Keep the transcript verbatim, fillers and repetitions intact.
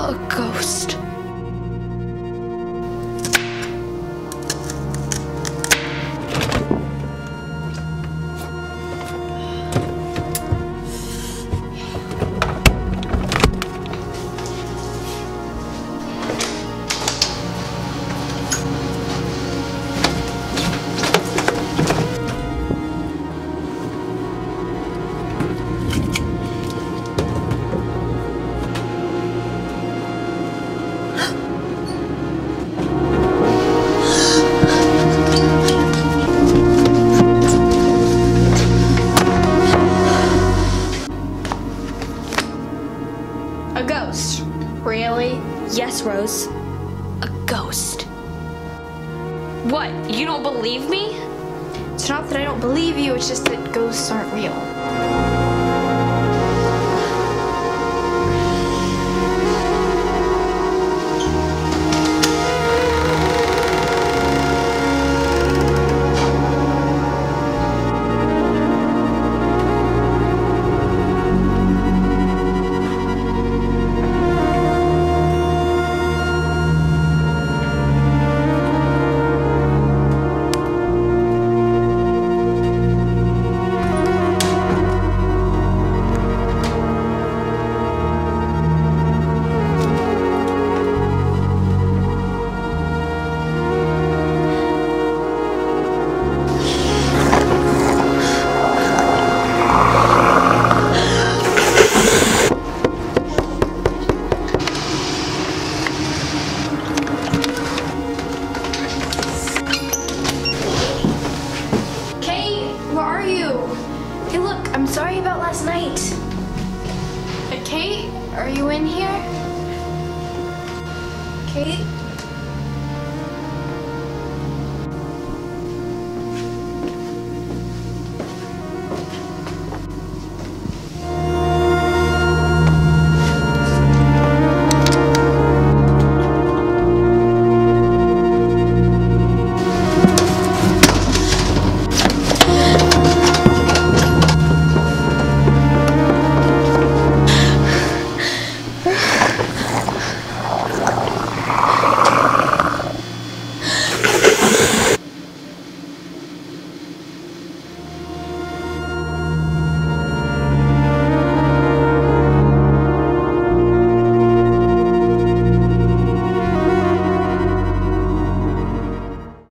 A ghost. A ghost. Really? Yes, Rose. A ghost. What? You don't believe me? It's not that I don't believe you, it's just that ghosts aren't real. Hey, look, I'm sorry about last night. Uh, Kate? Are you in here? Kate?